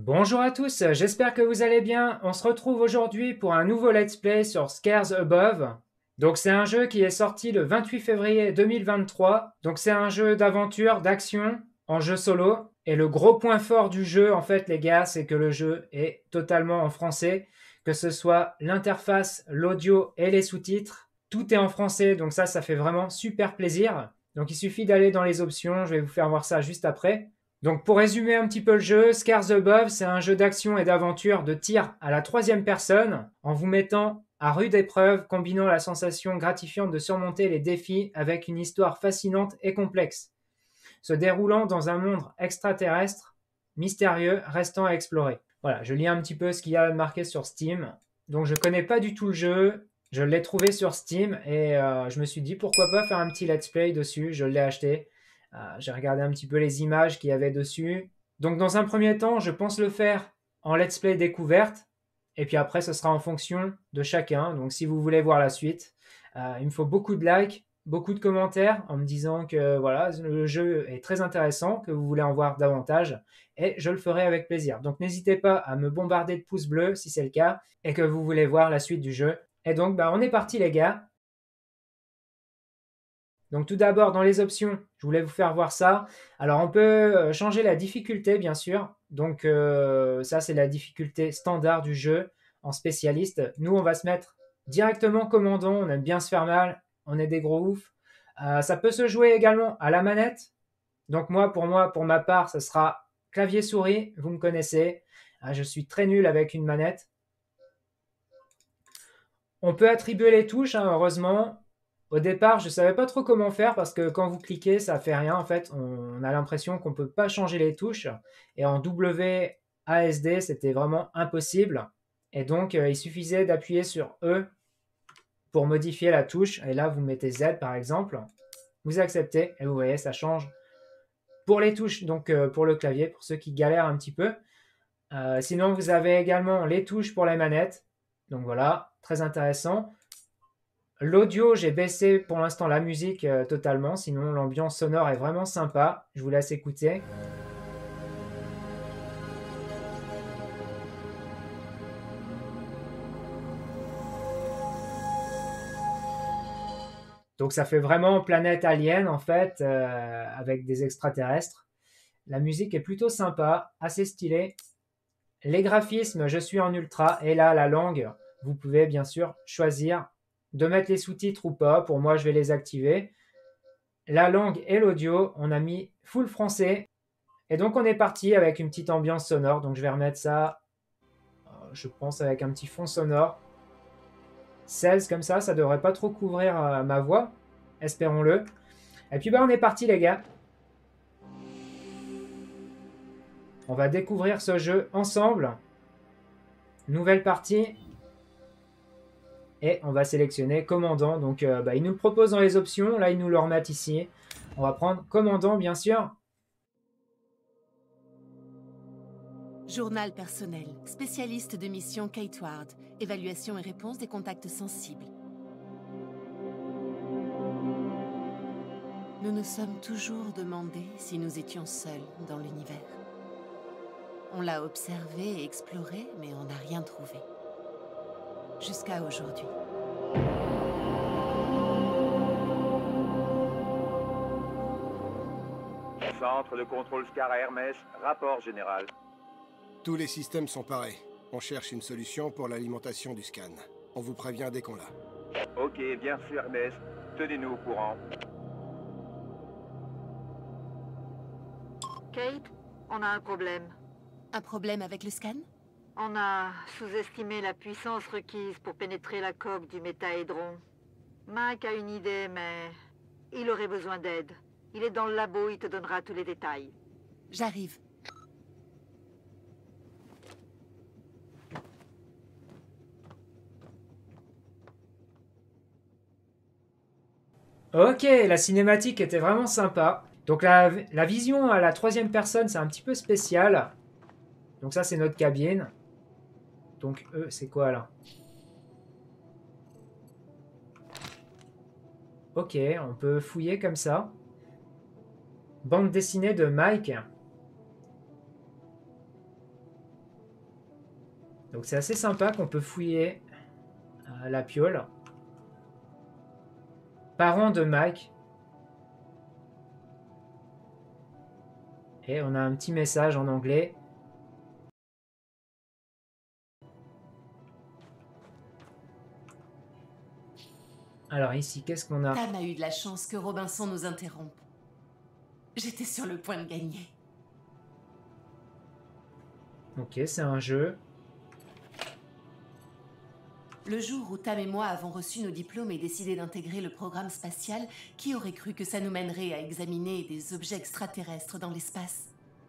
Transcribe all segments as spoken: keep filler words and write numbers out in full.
Bonjour à tous, j'espère que vous allez bien. On se retrouve aujourd'hui pour un nouveau let's play sur Scares Above. Donc c'est un jeu qui est sorti le vingt-huit février deux mille vingt-trois. Donc c'est un jeu d'aventure, d'action, en jeu solo. Et le gros point fort du jeu, en fait les gars, c'est que le jeu est totalement en français. Que ce soit l'interface, l'audio et les sous-titres. Tout est en français, donc ça, ça fait vraiment super plaisir. Donc il suffit d'aller dans les options, je vais vous faire voir ça juste après. Donc pour résumer un petit peu le jeu, Scars Above, c'est un jeu d'action et d'aventure de tir à la troisième personne, en vous mettant à rude épreuve, combinant la sensation gratifiante de surmonter les défis avec une histoire fascinante et complexe, se déroulant dans un monde extraterrestre, mystérieux, restant à explorer. Voilà, je lis un petit peu ce qu'il y a marqué sur Steam. Donc je connais pas du tout le jeu, je l'ai trouvé sur Steam et euh, je me suis dit pourquoi pas faire un petit let's play dessus, je l'ai acheté. Euh, j'ai regardé un petit peu les images qu'il y avait dessus. Donc dans un premier temps, je pense le faire en let's play découverte. Et puis après, ce sera en fonction de chacun. Donc si vous voulez voir la suite, euh, il me faut beaucoup de likes, beaucoup de commentaires en me disant que voilà, le jeu est très intéressant, que vous voulez en voir davantage. Et je le ferai avec plaisir. Donc n'hésitez pas à me bombarder de pouces bleus si c'est le cas et que vous voulez voir la suite du jeu. Et donc bah, on est parti les gars. Donc tout d'abord, dans les options, je voulais vous faire voir ça. Alors on peut changer la difficulté, bien sûr. Donc euh, ça, c'est la difficulté standard du jeu en spécialiste. Nous, on va se mettre directement commandant. On aime bien se faire mal. On est des gros oufs. Euh, ça peut se jouer également à la manette. Donc moi, pour moi, pour ma part, ce sera clavier-souris. Vous me connaissez. Euh, je suis très nul avec une manette. On peut attribuer les touches, hein, heureusement. Au départ, je ne savais pas trop comment faire parce que quand vous cliquez, ça ne fait rien. En fait, on a l'impression qu'on ne peut pas changer les touches. Et en W A S D, c'était vraiment impossible. Et donc, euh, il suffisait d'appuyer sur E pour modifier la touche. Et là, vous mettez Z, par exemple. Vous acceptez et vous voyez, ça change pour les touches, donc euh, pour le clavier, pour ceux qui galèrent un petit peu. Euh, sinon, vous avez également les touches pour les manettes. Donc voilà, très intéressant. L'audio, j'ai baissé pour l'instant la musique euh, totalement, sinon l'ambiance sonore est vraiment sympa. Je vous laisse écouter. Donc ça fait vraiment planète alien en fait, euh, avec des extraterrestres. La musique est plutôt sympa, assez stylée. Les graphismes, je suis en ultra, et là la langue, vous pouvez bien sûr choisir de mettre les sous-titres ou pas. Pour moi, je vais les activer. La langue et l'audio, on a mis full français. Et donc on est parti avec une petite ambiance sonore. Donc je vais remettre ça, euh, je pense, avec un petit fond sonore. seize comme ça, ça devrait pas trop couvrir euh, ma voix. Espérons-le. Et puis bah on est parti les gars. On va découvrir ce jeu ensemble. Nouvelle partie. Et on va sélectionner commandant. Donc euh, bah, il nous le propose dans les options. Là, il nous le remet ici. On va prendre commandant, bien sûr. Journal personnel, spécialiste de mission Kate Ward, évaluation et réponse des contacts sensibles. Nous nous sommes toujours demandé si nous étions seuls dans l'univers. On l'a observé et exploré, mais on n'a rien trouvé. Jusqu'à aujourd'hui. Centre de contrôle Scar Hermès, rapport général. Tous les systèmes sont parés. On cherche une solution pour l'alimentation du scan. On vous prévient dès qu'on l'a. Ok, bien sûr Hermès. Tenez-nous au courant. Kate, on a un problème. Un problème avec le scan? On a sous-estimé la puissance requise pour pénétrer la coque du métaédron. Mike a une idée, mais il aurait besoin d'aide. Il est dans le labo, il te donnera tous les détails. J'arrive. Ok, la cinématique était vraiment sympa. Donc la, la vision à la troisième personne, c'est un petit peu spécial. Donc ça, c'est notre cabine. Donc eux, c'est quoi là? Ok, on peut fouiller comme ça. Bande dessinée de Mike. Donc c'est assez sympa qu'on peut fouiller euh, la piole. Parents de Mike. Et on a un petit message en anglais. Alors ici, qu'est-ce qu'on a? Tam a eu de la chance que Robinson nous interrompe. J'étais sur le point de gagner. Ok, c'est un jeu. Le jour où Tam et moi avons reçu nos diplômes et décidé d'intégrer le programme spatial, qui aurait cru que ça nous mènerait à examiner des objets extraterrestres dans l'espace?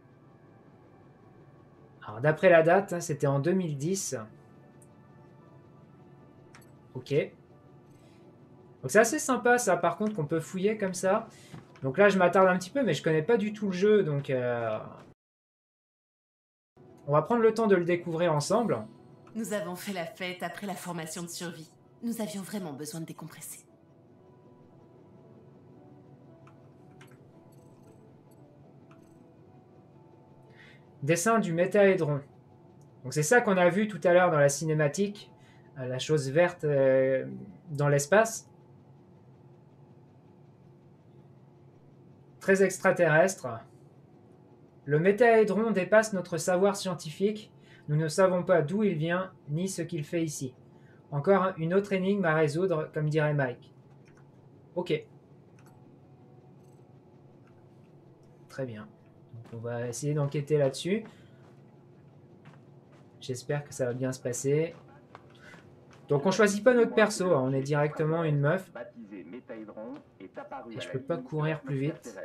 Alors d'après la date, hein, c'était en deux mille dix. Ok. Donc c'est assez sympa ça, par contre, qu'on peut fouiller comme ça. Donc là, je m'attarde un petit peu, mais je connais pas du tout le jeu, donc... Euh... On va prendre le temps de le découvrir ensemble. Nous avons fait la fête après la formation de survie. Nous avions vraiment besoin de décompresser. Dessin du métaédron. Donc c'est ça qu'on a vu tout à l'heure dans la cinématique. Euh, la chose verte euh, dans l'espace. Très extraterrestre. Le métaédron dépasse notre savoir scientifique. Nous ne savons pas d'où il vient, ni ce qu'il fait ici. Encore une autre énigme à résoudre, comme dirait Mike. Ok. Très bien. Donc on va essayer d'enquêter là-dessus. J'espère que ça va bien se passer. Donc on choisit pas notre perso, hein, on est directement une meuf. Et je peux pas courir plus vite.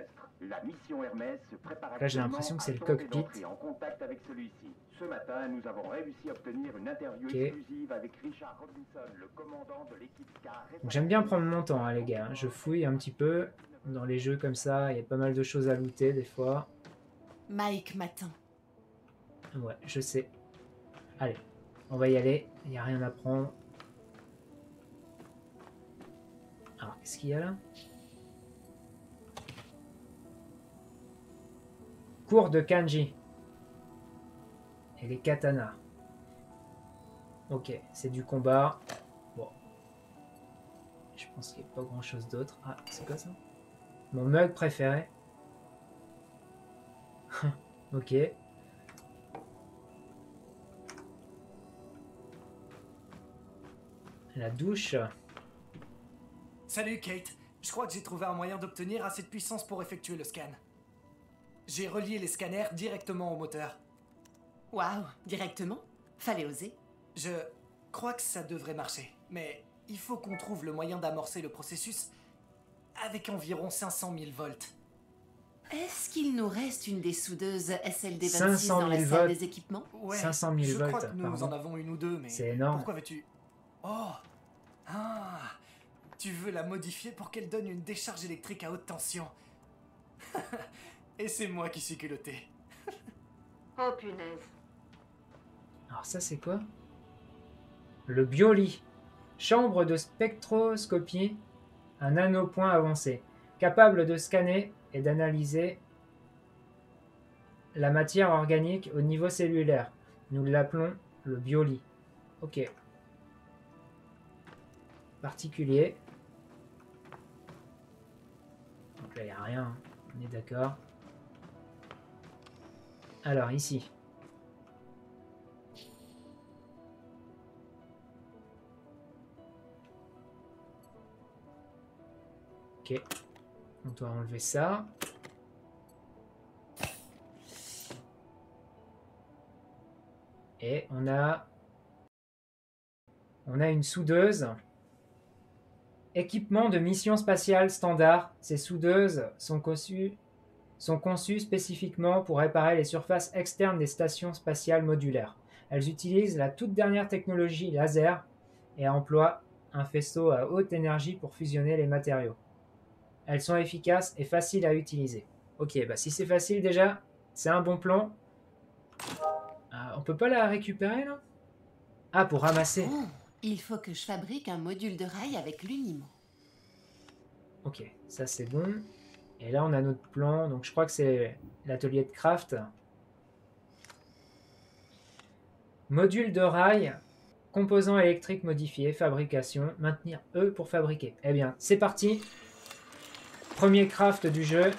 Là j'ai l'impression que c'est le cockpit. Ce matin, nous avons réussi à obtenir une interview Okay. exclusive avec Richard Robinson, le commandant de l'équipe Car. J'aime bien prendre mon temps, hein, les gars. Je fouille un petit peu dans les jeux comme ça. Il y a pas mal de choses à looter des fois. Mike m'attend. Ouais, je sais. Allez, on va y aller. Il n'y a rien à prendre. Alors, qu'est-ce qu'il y a là? Cours de kanji. Et les katanas. Ok, c'est du combat. Bon. Je pense qu'il n'y a pas grand chose d'autre. Ah, c'est quoi ça? Mon mug préféré. Ok. La douche. Salut Kate, je crois que j'ai trouvé un moyen d'obtenir assez de puissance pour effectuer le scan. J'ai relié les scanners directement au moteur. Waouh, directement? Fallait oser. Je crois que ça devrait marcher, mais il faut qu'on trouve le moyen d'amorcer le processus avec environ cinq cent mille volts. Est-ce qu'il nous reste une des soudeuses S L D vingt-six cinq cent dans la mille salle volts. des équipements? Ouais, cinq cent mille je crois volts, que nous pardon. en avons une ou deux, mais C'est énorme. pourquoi veux-tu... Oh Ah Tu veux la modifier pour qu'elle donne une décharge électrique à haute tension. Et c'est moi qui suis culotté. Oh punaise. Alors ça c'est quoi? Le bioli. Chambre de spectroscopie. Un nanopoint avancé. Capable de scanner et d'analyser la matière organique au niveau cellulaire. Nous l'appelons le bioli. Ok. Particulier. Donc là il n'y a rien. On est d'accord. Alors ici. Ok. On doit enlever ça. Et on a... On a une soudeuse. Équipement de mission spatiale standard. Ces soudeuses sont conçues, sont conçues spécifiquement pour réparer les surfaces externes des stations spatiales modulaires. Elles utilisent la toute dernière technologie laser et emploient un faisceau à haute énergie pour fusionner les matériaux. Elles sont efficaces et faciles à utiliser. Ok, bah si c'est facile déjà, c'est un bon plan. Euh, on peut pas la récupérer là? Ah, pour ramasser. Oh, il faut que je fabrique un module de rail avec l'uniment. Ok, ça c'est bon. Et là on a notre plan, donc je crois que c'est l'atelier de craft. Module de rail, composants électriques modifiés, fabrication, maintenir E pour fabriquer. Eh bien, c'est parti. Premier craft du jeu.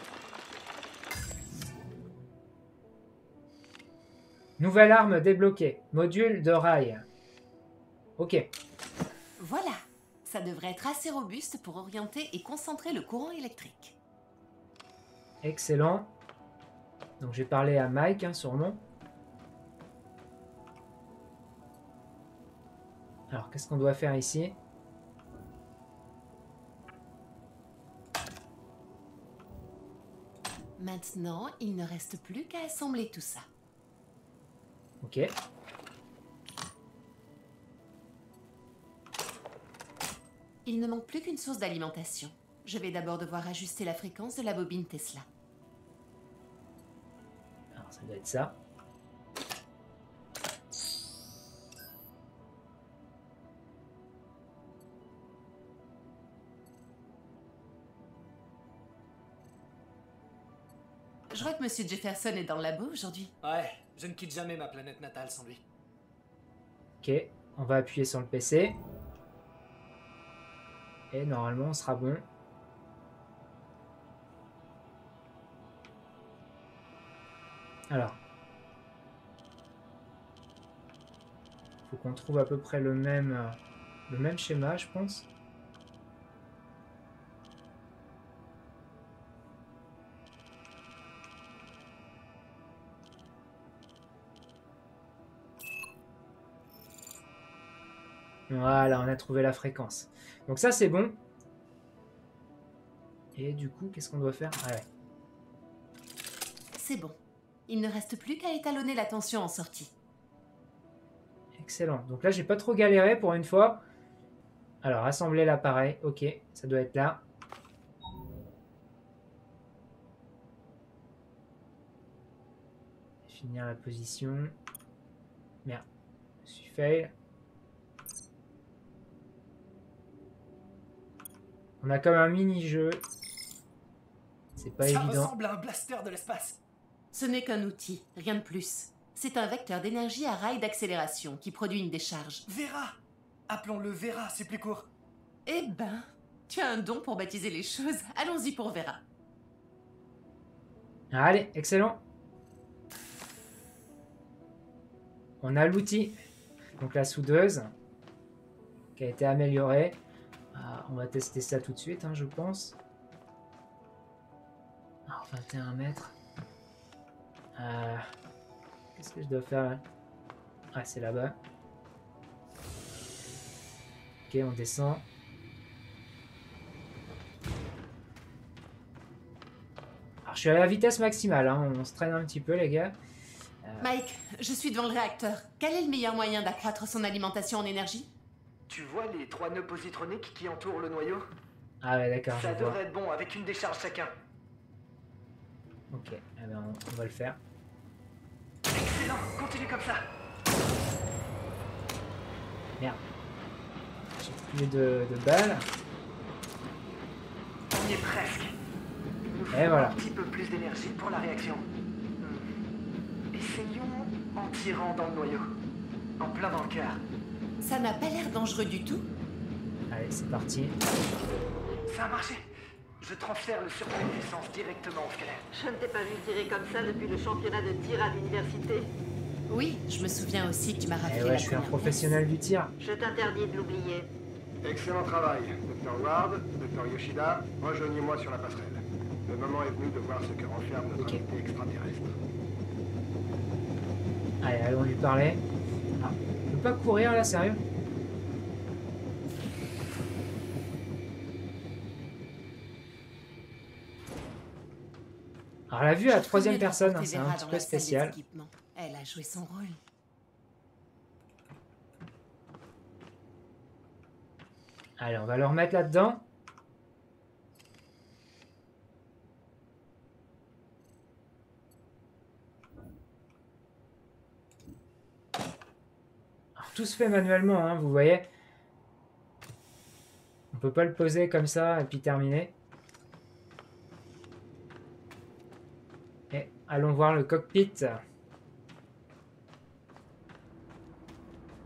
Nouvelle arme débloquée. Module de rail. Ok. Voilà, ça devrait être assez robuste pour orienter et concentrer le courant électrique. Excellent. Donc j'ai parlé à Mike, hein, sûrement. Alors, qu'est-ce qu'on doit faire ici? Maintenant, il ne reste plus qu'à assembler tout ça. Ok. Il ne manque plus qu'une source d'alimentation. Je vais d'abord devoir ajuster la fréquence de la bobine Tesla. Alors, ça doit être ça. Je vois que Monsieur Jefferson est dans le labo aujourd'hui. Ouais, je ne quitte jamais ma planète natale sans lui. Ok, on va appuyer sur le P C. Et normalement, on sera bon. Alors. Faut qu'on trouve à peu près le même, euh, le même schéma, je pense. Voilà, on a trouvé la fréquence. Donc ça, c'est bon. Et du coup, qu'est-ce qu'on doit faire? Ah ouais. C'est bon. Il ne reste plus qu'à étalonner la tension en sortie. Excellent. Donc là, j'ai pas trop galéré pour une fois. Alors, assembler l'appareil. Ok, ça doit être là. Finir la position. Merde. Je suis fail. On a comme un mini-jeu. C'est pas Ça évident. ressemble à un blaster de l'espace. Ce n'est qu'un outil, rien de plus. C'est un vecteur d'énergie à rail d'accélération qui produit une décharge. Vera. Appelons-le Vera, c'est plus court. Eh ben, tu as un don pour baptiser les choses. Allons-y pour Vera. Allez, excellent. On a l'outil. Donc la soudeuse. Qui a été améliorée. Ah, on va tester ça tout de suite, hein, je pense. Alors, vingt et un mètres. Euh, Qu'est-ce que je dois faire là? Ah, c'est là-bas. Ok, on descend. Alors, je suis à la vitesse maximale, hein, on se traîne un petit peu, les gars. Euh... Mike, je suis devant le réacteur. Quel est le meilleur moyen d'accroître son alimentation en énergie? Tu vois les trois nœuds positroniques qui entourent le noyau? Ah ouais, d'accord, Ça je vois. devrait être bon avec une décharge chacun. Ok, eh ben, on, on va le faire. Excellent, continue comme ça. Merde. J'ai plus de, de balles. On y est presque. Il nous faut Et voilà. un petit peu plus d'énergie pour la réaction. Hmm. Essayons en tirant dans le noyau. En plein dans le cœur. Ça n'a pas l'air dangereux du tout. Allez, c'est parti. Ça a marché. Je transfère le surplus de puissance directement au squelette. Je ne t'ai pas vu tirer comme ça depuis le championnat de tir à l'université. Oui, je me souviens aussi que tu m'as rappelé Eh la ouais, je suis un première professionnel du tir. Je t'interdis de l'oublier. Excellent travail, docteur Ward, docteur Yoshida. Rejoignez-moi sur la passerelle. Le moment est venu de voir ce que renferme notre Ok. invité extraterrestre. Allez, allons lui parler. Ah, on peut pas courir là, sérieux? Alors la vue à la troisième personne, hein, c'est un petit peu spécial. Elle a joué son rôle. Allez, on va le remettre là-dedans. Alors tout se fait manuellement, hein, vous voyez. On peut pas le poser comme ça et puis terminer. Et allons voir le cockpit.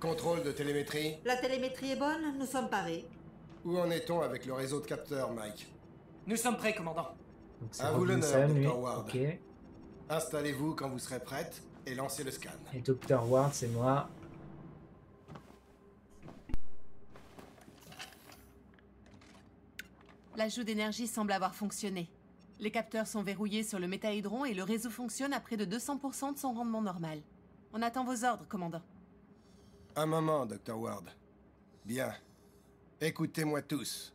Contrôle de télémétrie. La télémétrie est bonne, nous sommes parés. Où en est-on avec le réseau de capteurs, Mike? Nous sommes prêts, commandant. Donc c'est À vous l'honneur, Robinson, lui. docteur Ward. Ok. Installez-vous quand vous serez prête et lancez le scan. Et docteur Ward, c'est moi. L'ajout d'énergie semble avoir fonctionné. Les capteurs sont verrouillés sur le métahédron et le réseau fonctionne à près de deux cents pour cent de son rendement normal. On attend vos ordres, commandant. Un moment, docteur Ward. Bien. Écoutez-moi tous.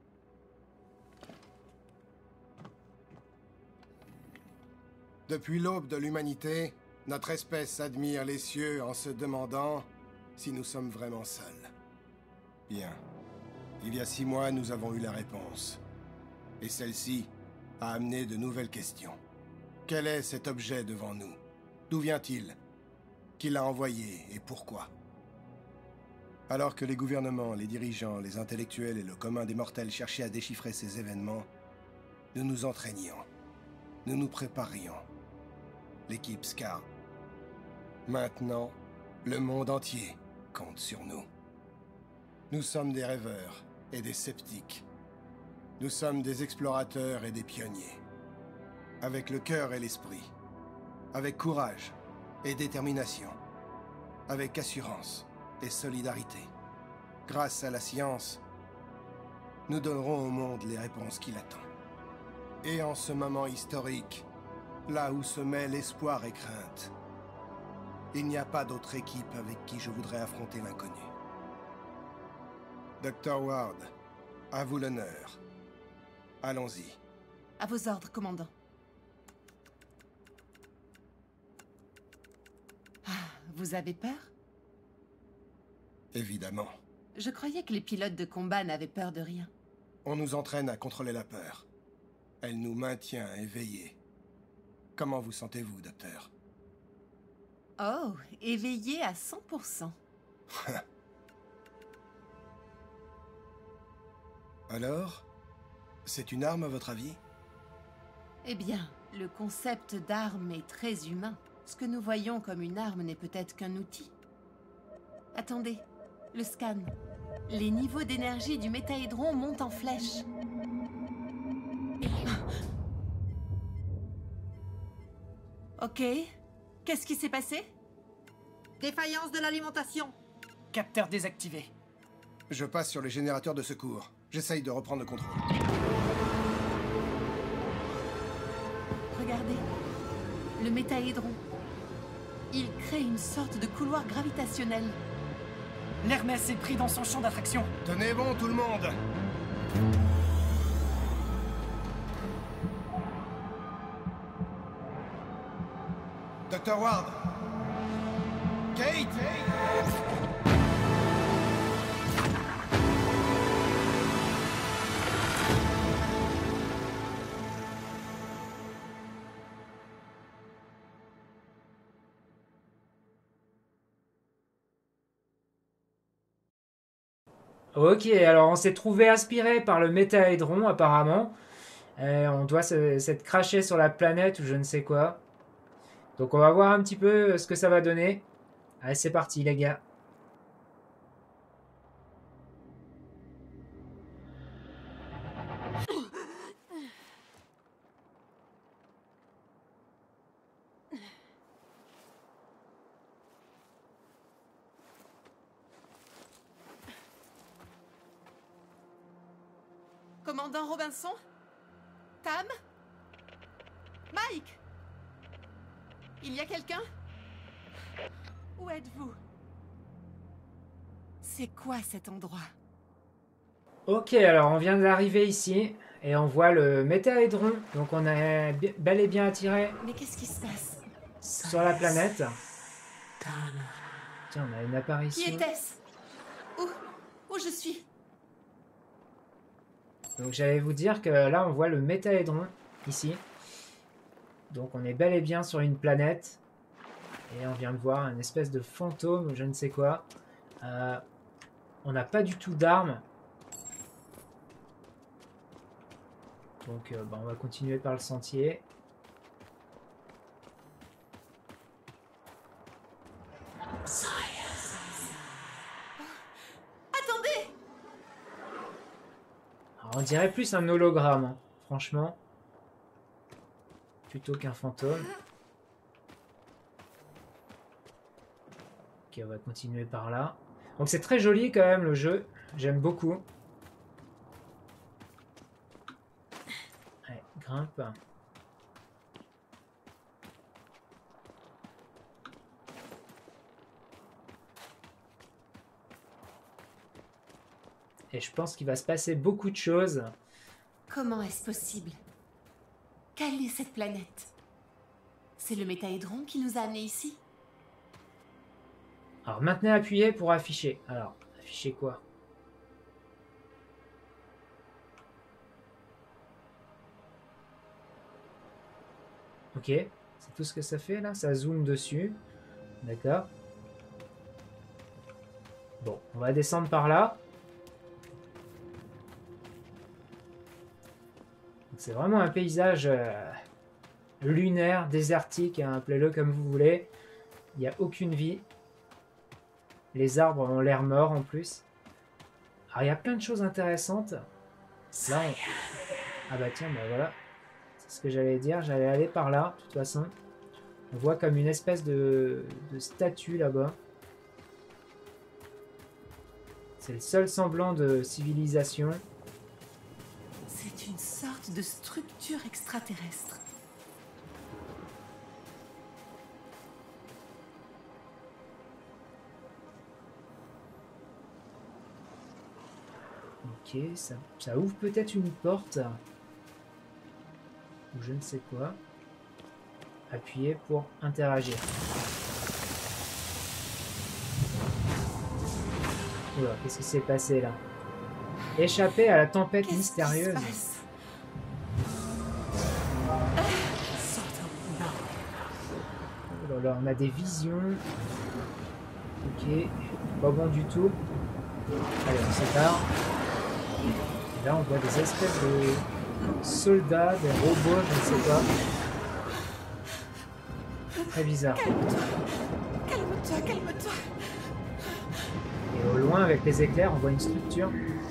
Depuis l'aube de l'humanité, notre espèce admire les cieux en se demandant si nous sommes vraiment seuls. Bien. Il y a six mois, nous avons eu la réponse. Et celle-ci a amené de nouvelles questions. Quel est cet objet devant nous? D'où vient-il? Qui l'a envoyé et pourquoi? Alors que les gouvernements, les dirigeants, les intellectuels et le commun des mortels cherchaient à déchiffrer ces événements, nous nous entraînions. Nous nous préparions. L'équipe Scar. Maintenant, le monde entier compte sur nous. Nous sommes des rêveurs et des sceptiques. Nous sommes des explorateurs et des pionniers. Avec le cœur et l'esprit. Avec courage et détermination. Avec assurance et solidarité. Grâce à la science, nous donnerons au monde les réponses qu'il attend. Et en ce moment historique, là où se mêlent l'espoir et crainte, il n'y a pas d'autre équipe avec qui je voudrais affronter l'inconnu. docteur Ward, à vous l'honneur. Allons-y. À vos ordres, commandant. Ah, vous avez peur? Évidemment. Je croyais que les pilotes de combat n'avaient peur de rien. On nous entraîne à contrôler la peur. Elle nous maintient éveillés. Comment vous sentez-vous, docteur? Oh, éveillé à cent pour cent. Alors, c'est une arme à votre avis? Eh bien, le concept d'arme est très humain. Ce que nous voyons comme une arme n'est peut-être qu'un outil. Attendez, le scan. Les niveaux d'énergie du métahédron montent en flèche. Ok. Qu'est-ce qui s'est passé? Défaillance de l'alimentation. Capteur désactivé. Je passe sur les générateurs de secours. J'essaye de reprendre le contrôle. Regardez. Le métahédron. Il crée une sorte de couloir gravitationnel. L'Hermès est pris dans son champ d'attraction. Tenez bon, tout le monde! docteur Ward! Kate! Ok, alors on s'est trouvé aspiré par le métahédron apparemment. Euh, on doit s'être craché sur la planète ou je ne sais quoi. Donc on va voir un petit peu ce que ça va donner. Allez, c'est parti les gars. Commandant Robinson? Tam? Mike? Il y a quelqu'un? Où êtes-vous? C'est quoi cet endroit? Ok, alors on vient d'arriver ici et on voit le métahédron. Donc on a bel et bien attiré Mais qu'est-ce qui se passe? sur la planète. Tiens, on a une apparition. Qui était-ce? Où? Où je suis? Donc j'allais vous dire que là on voit le métahédron ici. Donc on est bel et bien sur une planète. Et on vient de voir un espèce de fantôme ou je ne sais quoi. Euh, on n'a pas du tout d'armes. Donc euh, bah, on va continuer par le sentier. Alors, on dirait plus un hologramme, hein, franchement. Plutôt qu'un fantôme. Ok, on va continuer par là. Donc c'est très joli quand même le jeu. J'aime beaucoup. Allez, grimpe. Et je pense qu'il va se passer beaucoup de choses. Comment est-ce possible? Quelle est cette planète? C'est le métaédron qui nous a amenés ici? Alors maintenez appuyé pour afficher. Alors, afficher quoi? Ok, c'est tout ce que ça fait là, ça zoome dessus. D'accord. Bon, on va descendre par là. C'est vraiment un paysage euh, lunaire, désertique, hein, appelez-le comme vous voulez. Il n'y a aucune vie. Les arbres ont l'air morts en plus. Alors il y a plein de choses intéressantes. Là, on... Ah bah tiens, bah voilà. C'est ce que j'allais dire, j'allais aller par là, de toute façon. On voit comme une espèce de, de statue là-bas. C'est le seul semblant de civilisation. C'est une sorte de structure extraterrestre. Ok, ça, ça ouvre peut-être une porte. Ou je ne sais quoi. Appuyez pour interagir. Oula, qu'est-ce qui s'est passé là? Échapper à la tempête Qu'est-ce mystérieuse. qui se passe? Oh là là, on a des visions. Ok, pas bon du tout. Allez, on s'épare. Et là, on voit des espèces de soldats, des robots, je ne sais pas. Très bizarre. Calme-toi, calme-toi. Et au loin, avec les éclairs, on voit une structure.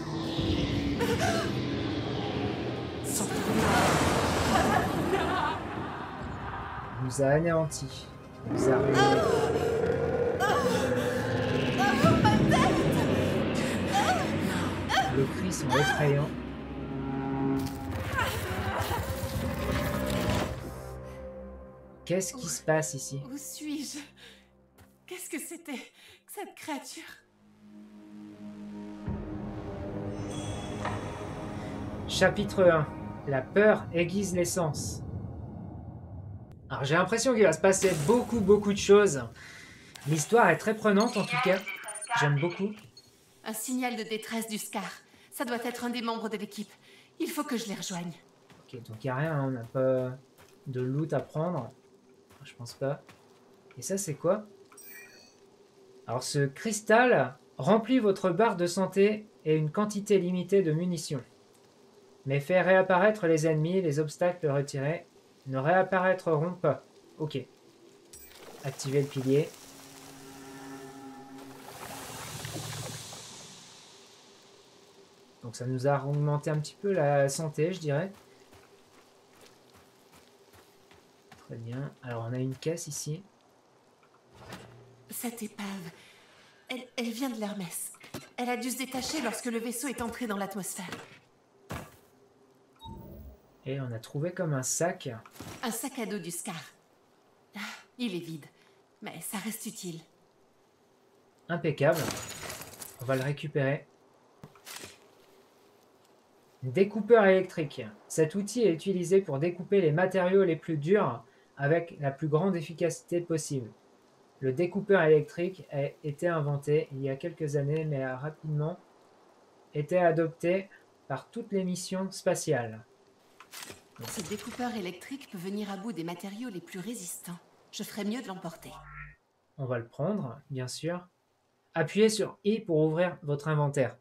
Il nous a anéantis. Il nous a ruinés. Les cris sont effrayants. Qu'est-ce qui se passe ici? Où suis-je? Qu'est-ce que c'était que cette créature? Chapitre un. La peur aiguise les sens. Alors j'ai l'impression qu'il va se passer beaucoup beaucoup de choses. L'histoire est très prenante en tout cas. J'aime beaucoup. Un signal de détresse du Scar. Ça doit être un des membres de l'équipe. Il faut que je les rejoigne. Ok, donc il n'y a rien, hein, on n'a pas de loot à prendre. Je pense pas. Et ça c'est quoi? Alors ce cristal remplit votre barre de santé et une quantité limitée de munitions. Mais fait réapparaître les ennemis, les obstacles retirés ne réapparaîtront pas. Ok. Activez le pilier. Donc ça nous a augmenté un petit peu la santé, je dirais. Très bien. Alors on a une caisse ici. Cette épave, elle, elle vient de l'Hermès. Elle a dû se détacher lorsque le vaisseau est entré dans l'atmosphère. Et on a trouvé comme un sac. Un sac à dos du Scar. Ah, il est vide, mais ça reste utile. Impeccable. On va le récupérer. Découpeur électrique. Cet outil est utilisé pour découper les matériaux les plus durs avec la plus grande efficacité possible. Le découpeur électrique a été inventé il y a quelques années, mais a rapidement été adopté par toutes les missions spatiales. Ce découpeur électrique peut venir à bout des matériaux les plus résistants. Je ferais mieux de l'emporter. On va le prendre, bien sûr. Appuyez sur I pour ouvrir votre inventaire.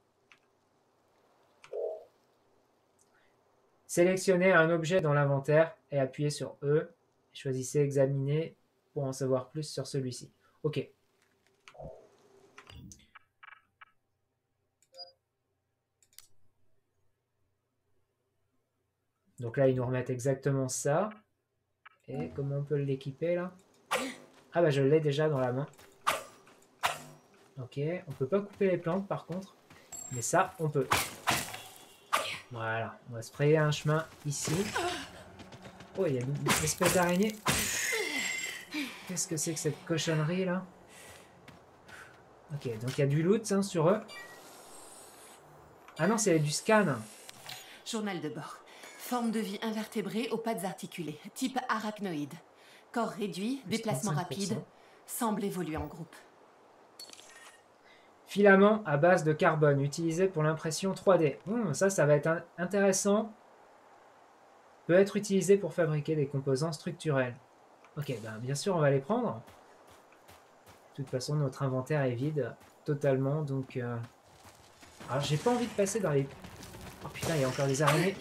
Sélectionnez un objet dans l'inventaire et appuyez sur E. Choisissez Examiner pour en savoir plus sur celui-ci. Ok. Donc là, ils nous remettent exactement ça. Et comment on peut l'équiper là? Ah bah je l'ai déjà dans la main. Ok, on peut pas couper les plantes par contre. Mais ça, on peut. Voilà, on va se frayer un chemin ici. Oh, il y a une espèce d'araignée. Qu'est-ce que c'est que cette cochonnerie là? Ok, donc il y a du loot hein, sur eux. Ah non, c'est du scan. Journal de bord. Forme de vie invertébrée aux pattes articulées, type arachnoïde. Corps réduit, Plus déplacement trente-cinq pour cent. rapide, semble évoluer en groupe. Filament à base de carbone, utilisé pour l'impression trois D. Hum, ça, ça va être un- intéressant. Peut être utilisé pour fabriquer des composants structurels. Ok, ben bien sûr, on va les prendre. De toute façon, notre inventaire est vide totalement, donc... Euh... Alors, j'ai pas envie de passer dans les... Oh putain, il y a encore des araignées.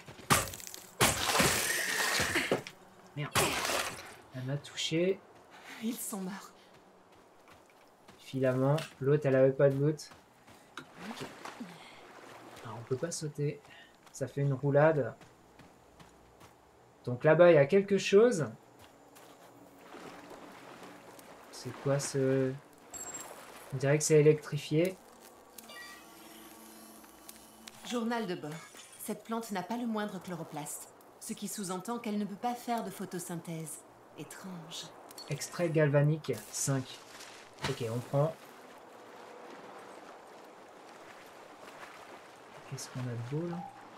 Merde. Elle m'a touché. Ils sont morts. Filament. L'autre, elle avait pas de loot. Okay. Alors, on peut pas sauter. Ça fait une roulade. Donc là-bas, il y a quelque chose. C'est quoi ce... On dirait que c'est électrifié. Journal de bord. Cette plante n'a pas le moindre chloroplaste, ce qui sous-entend qu'elle ne peut pas faire de photosynthèse. Étrange. Extrait galvanique cinq. Ok, on prend. Qu'est-ce qu'on a de beau là?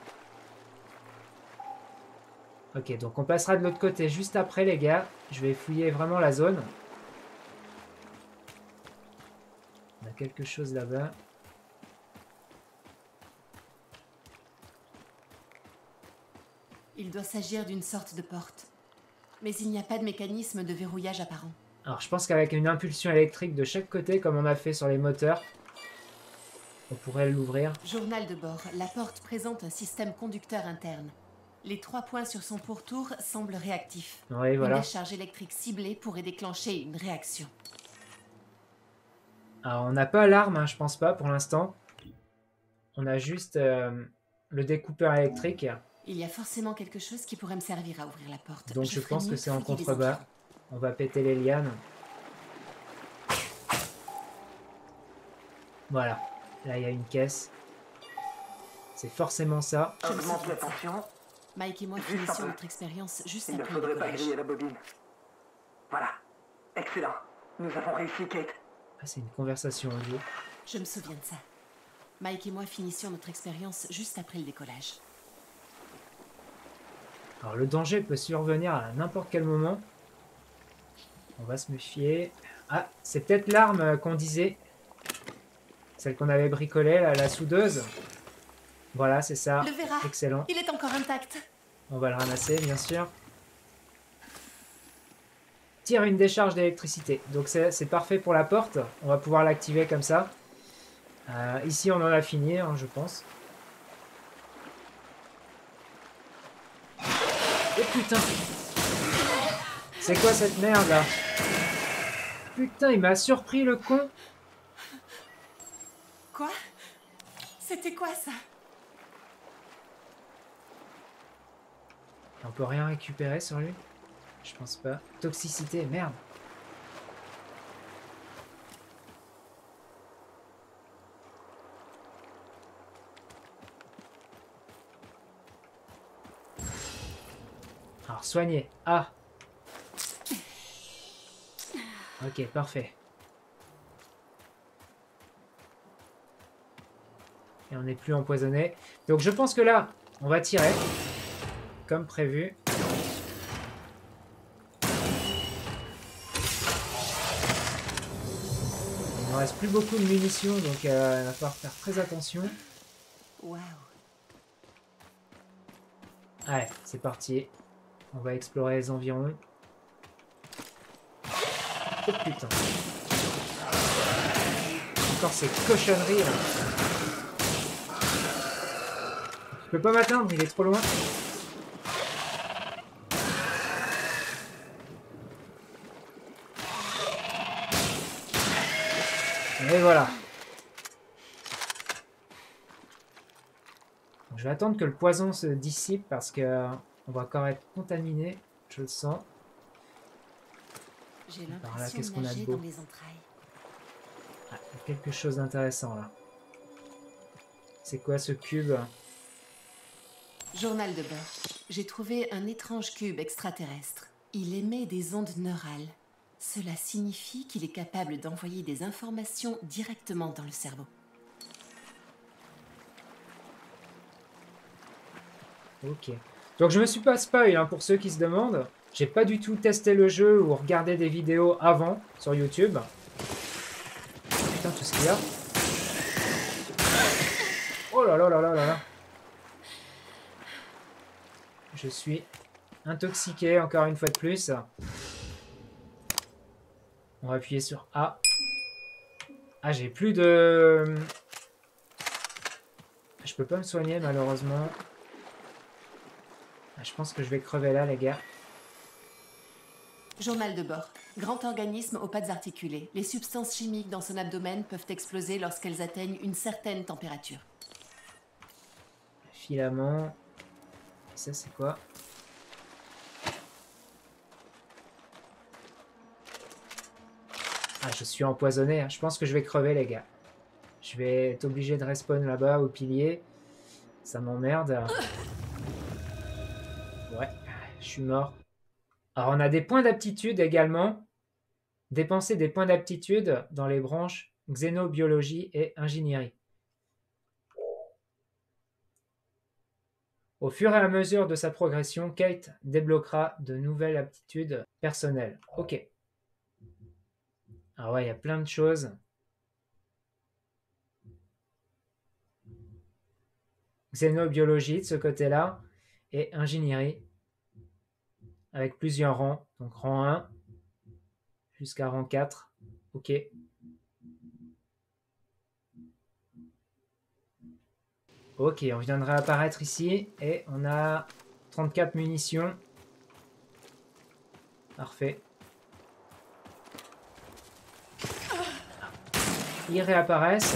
Ok, donc on passera de l'autre côté juste après les gars. Je vais fouiller vraiment la zone. On a quelque chose là-bas. Il doit s'agir d'une sorte de porte. Mais il n'y a pas de mécanisme de verrouillage apparent. Alors je pense qu'avec une impulsion électrique de chaque côté, comme on a fait sur les moteurs, on pourrait l'ouvrir. Journal de bord. La porte présente un système conducteur interne. Les trois points sur son pourtour semblent réactifs. Oui, voilà. Une décharge électrique ciblée pourrait déclencher une réaction. Alors on n'a pas l'arme, hein, je pense pas pour l'instant. On a juste euh, le découpeur électrique. Il y a forcément quelque chose qui pourrait me servir à ouvrir la porte. Donc je, je pense que c'est en fouiller les contrebas. environs. On va péter les lianes. Voilà. Là, il y a une caisse. C'est forcément ça. Je me Augmente souviens la de ça. tension. Mike et moi Juste un finissions peu. notre expérience juste Il ne après le faudrait pas décollage. griller la bobine. Voilà. Excellent. Nous avons réussi, Kate. Ah, c'est une conversation audio. Je me souviens de ça. Mike et moi finissions notre expérience juste après le décollage. Alors le danger peut survenir à n'importe quel moment. On va se méfier. Ah, c'est peut-être l'arme qu'on disait. Celle qu'on avait bricolée, là, la soudeuse. Voilà, c'est ça. Le verra. Excellent. Il est encore intact. On va le ramasser, bien sûr. Tire une décharge d'électricité. Donc c'est parfait pour la porte. On va pouvoir l'activer comme ça. Euh, ici, on en a fini, hein, je pense. Oh putain! C'est quoi cette merde là? Putain, il m'a surpris le con! Quoi? C'était quoi ça? On peut rien récupérer sur lui? Je pense pas. Toxicité, merde! Alors, soigner. Ah! Ok, parfait. Et on n'est plus empoisonné. Donc je pense que là, on va tirer. Comme prévu. Il ne reste plus beaucoup de munitions, donc euh, il va falloir faire très attention. Waouh. Allez, c'est parti. On va explorer les environs. Oh putain. Encore ces cochonneries là. Je peux pas m'atteindre, il est trop loin. Et voilà. Je vais attendre que le poison se dissipe parce que euh, on va encore être contaminé. Je le sens. J'ai Par là, l'impression qu'est-ce de qu'on a de nager beau? dans les entrailles. Ah, il y a quelque chose d'intéressant là. C'est quoi ce cube? Journal de bord. J'ai trouvé un étrange cube extraterrestre. Il émet des ondes neurales. Cela signifie qu'il est capable d'envoyer des informations directement dans le cerveau. Ok. Donc je me suis pas spoil hein, pour ceux qui se demandent. J'ai pas du tout testé le jeu ou regardé des vidéos avant sur YouTube. Putain, tout ce qu'il y a. Oh là là là là là là. Je suis intoxiqué encore une fois de plus. On va appuyer sur A. Ah, j'ai plus de... Je peux pas me soigner malheureusement. Ah, je pense que je vais crever là les gars. Journal de bord. Grand organisme aux pattes articulées. Les substances chimiques dans son abdomen peuvent exploser lorsqu'elles atteignent une certaine température. Filament. Et ça c'est quoi? Ah, je suis empoisonné. Hein. Je pense que je vais crever les gars. Je vais être obligé de respawn là-bas au pilier. Ça m'emmerde. Ouais, je suis mort. Alors on a des points d'aptitude également. Dépenser des points d'aptitude dans les branches xénobiologie et ingénierie. Au fur et à mesure de sa progression, Kate débloquera de nouvelles aptitudes personnelles. Ok. Ah ouais, il y a plein de choses. Xénobiologie de ce côté-là et ingénierie avec plusieurs rangs. Donc rang un jusqu'à rang quatre. Ok. Ok, on vient de réapparaître ici et on a trente-quatre munitions. Parfait. Ils réapparaissent.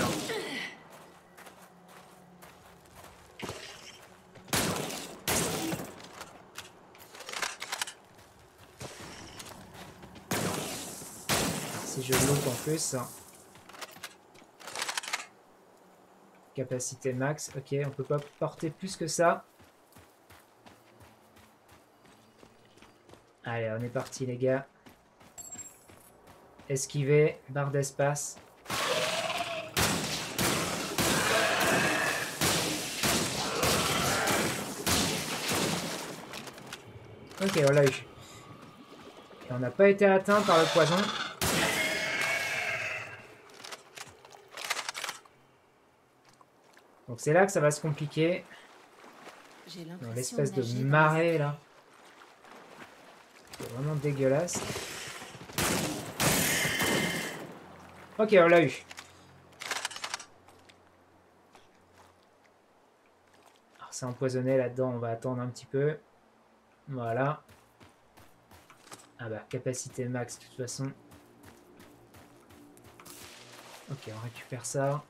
Si je loupe en plus. Capacité max. Ok, on peut pas porter plus que ça. Allez, on est parti les gars. Esquiver, barre d'espace. Ok, on l'a eu. Et on n'a pas été atteint par le poison. Donc c'est là que ça va se compliquer. Dans l'espèce de marée là. C'est vraiment dégueulasse. Ok, on l'a eu. Alors c'est empoisonné là-dedans, on va attendre un petit peu. Voilà. Ah bah, capacité max de toute façon. Ok, on récupère ça.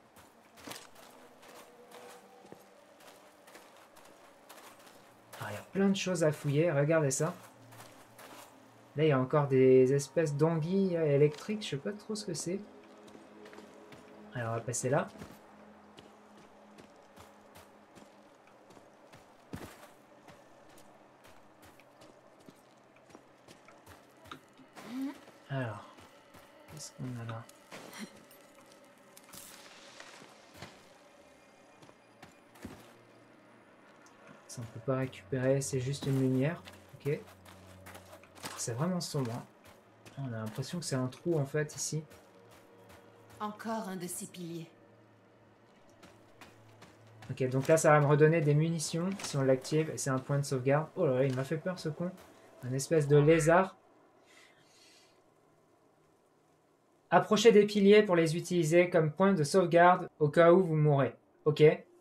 Ah, il y a plein de choses à fouiller, regardez ça. Là, il y a encore des espèces d'anguilles électriques, je sais pas trop ce que c'est. Alors, on va passer là. Alors, qu'est-ce qu'on a là? Ça, on peut pas récupérer, c'est juste une lumière. Ok. C'est vraiment sombre. Hein. On a l'impression que c'est un trou en fait ici. Encore un de ces piliers. Ok, donc là ça va me redonner des munitions si on l'active et c'est un point de sauvegarde. Oh là là, il m'a fait peur ce con. Un espèce de lézard. Approchez des piliers pour les utiliser comme point de sauvegarde au cas où vous mourrez. Ok.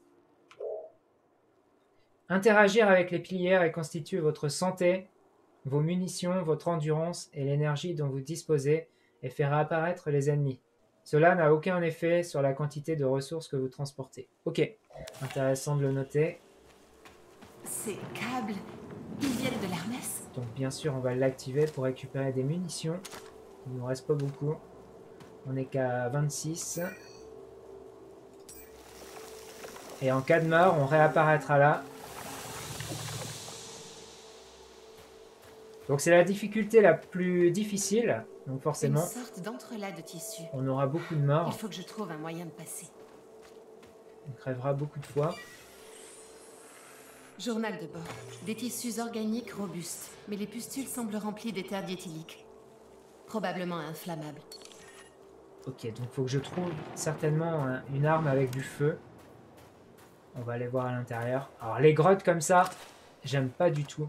Interagir avec les piliers reconstitue votre santé, vos munitions, votre endurance et l'énergie dont vous disposez et fait réapparaître les ennemis. Cela n'a aucun effet sur la quantité de ressources que vous transportez. Ok, intéressant de le noter. Ces câbles, ils viennent de l'Hermès? Donc bien sûr, on va l'activer pour récupérer des munitions. Il ne nous reste pas beaucoup. On n'est qu'à vingt-six. Et en cas de mort, on réapparaîtra là. Donc c'est la difficulté la plus difficile. Donc forcément, Une sorte d'entrelac de tissu. on aura beaucoup de Il morts. faut que je trouve un moyen de passer. On crèvera beaucoup de fois. Journal de bord. Des tissus organiques robustes, mais les pustules semblent remplies d'éther diéthylique. Probablement inflammable. Ok, donc il faut que je trouve certainement un- une arme avec du feu. On va aller voir à l'intérieur. Alors les grottes comme ça, j'aime pas du tout.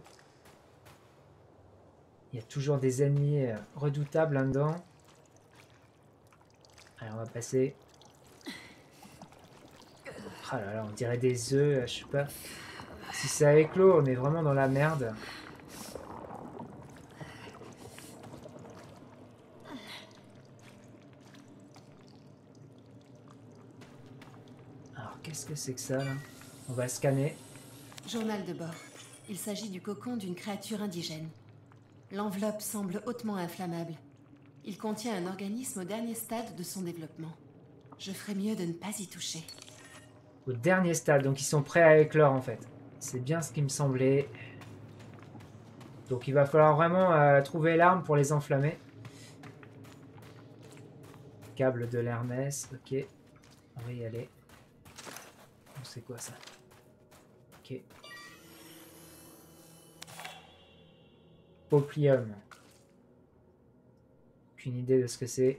Il y a toujours des ennemis euh, redoutables là-dedans. Allez, on va passer. Ah là là, on dirait des œufs, euh, je sais pas. Si ça éclot, on est vraiment dans la merde. Alors, qu'est-ce que c'est que ça, là? On va scanner. Journal de bord. Il s'agit du cocon d'une créature indigène. L'enveloppe semble hautement inflammable. Il contient un organisme au dernier stade de son développement. Je ferais mieux de ne pas y toucher. Au dernier stade, donc ils sont prêts à éclore, en fait. C'est bien ce qui me semblait. Donc il va falloir vraiment euh, trouver l'arme pour les enflammer. Câble de l'Hermès, ok. On va y aller. C'est quoi ça? Ok. Poplium. Aucune idée de ce que c'est.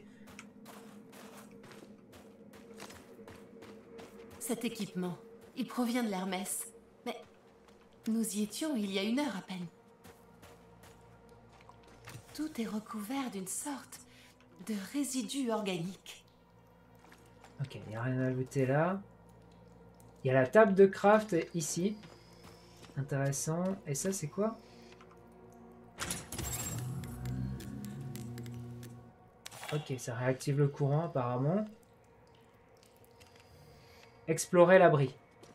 Cet équipement, il provient de l'Hermès. Mais nous y étions il y a une heure à peine. Tout est recouvert d'une sorte de résidu organique. Ok, il n'y a rien à ajouter là. Il y a la table de craft ici. Intéressant. Et ça, c'est quoi? Ok, ça réactive le courant apparemment. Explorer l'abri.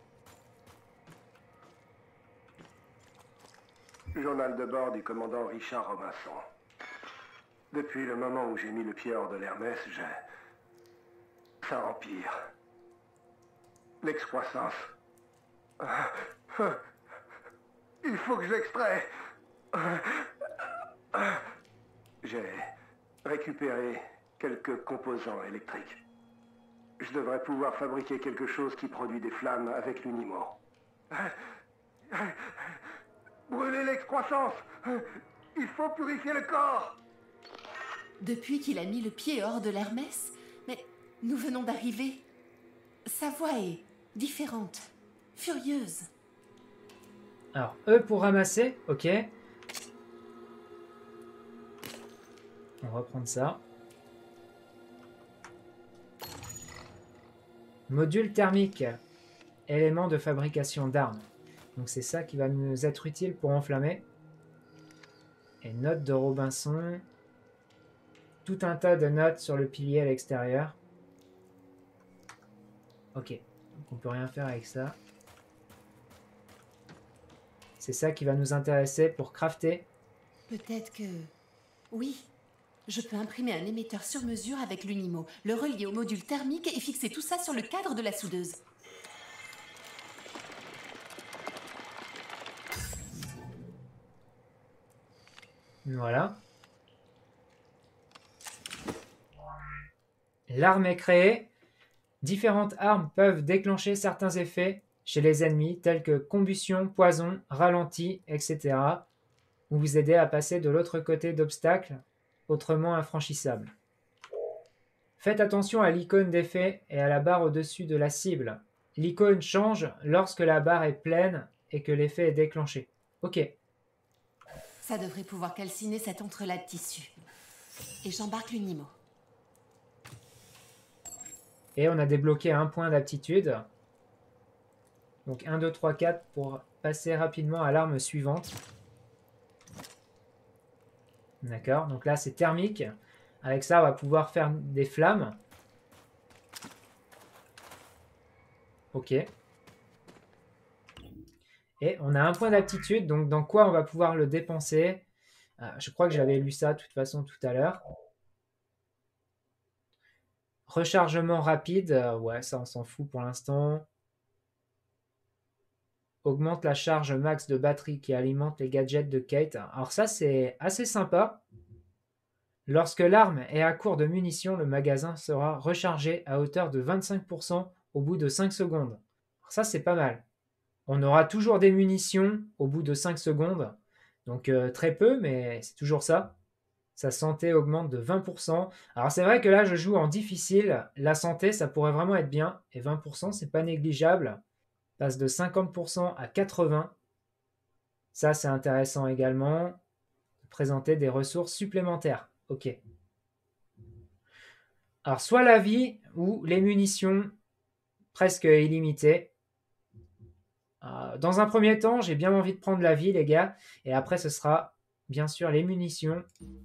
Journal de bord du commandant Richard Robinson. Depuis le moment où j'ai mis le pied hors de l'Hermès, j'ai... ça empire. L'excroissance. Il faut que je l'extrais. J'ai récupéré quelques composants électriques. Je devrais pouvoir fabriquer quelque chose qui produit des flammes avec l'Unimo. Brûler l'excroissance. Il faut purifier le corps. Depuis qu'il a mis le pied hors de l'Hermès, mais nous venons d'arriver. Sa voix est différente, furieuse. Alors, E pour ramasser, ok. On va prendre ça. Module thermique. Élément de fabrication d'armes. Donc c'est ça qui va nous être utile pour enflammer. Et note de Robinson. Tout un tas de notes sur le pilier à l'extérieur. Ok. Donc on peut rien faire avec ça. C'est ça qui va nous intéresser pour crafter. Peut-être que... Oui, je peux imprimer un émetteur sur mesure avec l'Unimo, le relier au module thermique et fixer tout ça sur le cadre de la soudeuse. Voilà. L'arme est créée. Différentes armes peuvent déclencher certains effets chez les ennemis, tels que combustion, poison, ralenti, et cetera, ou vous aider à passer de l'autre côté d'obstacles autrement infranchissables. Faites attention à l'icône d'effet et à la barre au-dessus de la cible. L'icône change lorsque la barre est pleine et que l'effet est déclenché. Ok. Ça devrait pouvoir calciner cet entrelac de tissu. Et j'embarque l'Unimo. Et on a débloqué un point d'aptitude. Donc un, deux, trois, quatre pour passer rapidement à l'arme suivante. D'accord, donc là c'est thermique. Avec ça, on va pouvoir faire des flammes. Ok. Et on a un point d'aptitude, donc dans quoi on va pouvoir le dépenser? Ah, je crois que j'avais lu ça de toute façon tout à l'heure. Rechargement rapide, euh, ouais, ça on s'en fout pour l'instant. Augmente la charge max de batterie qui alimente les gadgets de Kate. Alors ça c'est assez sympa. Lorsque l'arme est à court de munitions, le magasin sera rechargé à hauteur de vingt-cinq pour cent au bout de cinq secondes. Alors ça c'est pas mal. On aura toujours des munitions au bout de cinq secondes. Donc euh, très peu, mais c'est toujours ça. Sa santé augmente de vingt pour cent. Alors c'est vrai que là je joue en difficile. La santé ça pourrait vraiment être bien. Et vingt pour cent c'est pas négligeable. Passe de cinquante pour cent à quatre-vingts. Ça c'est intéressant également. Présenter des ressources supplémentaires. Ok. Alors soit la vie ou les munitions presque illimitées. Euh, dans un premier temps, j'ai bien envie de prendre la vie, les gars. Et après, ce sera bien sûr les munitions.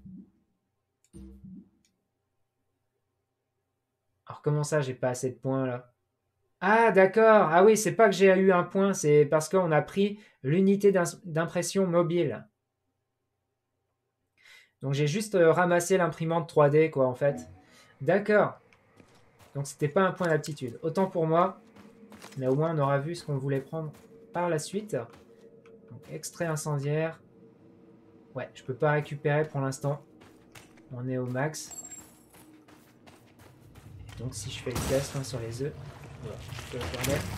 Alors comment ça, j'ai pas assez de points là? Ah d'accord. Ah oui, c'est pas que j'ai eu un point, c'est parce qu'on a pris l'unité d'impression mobile. Donc j'ai juste euh, ramassé l'imprimante trois D quoi en fait. D'accord. Donc c'était pas un point d'aptitude. Autant pour moi. Mais au moins on aura vu ce qu'on voulait prendre par la suite. Donc extrait incendiaire. Ouais, je peux pas récupérer pour l'instant. On est au max. Et donc si je fais le test hein, sur les œufs, voilà, je peux le remettre.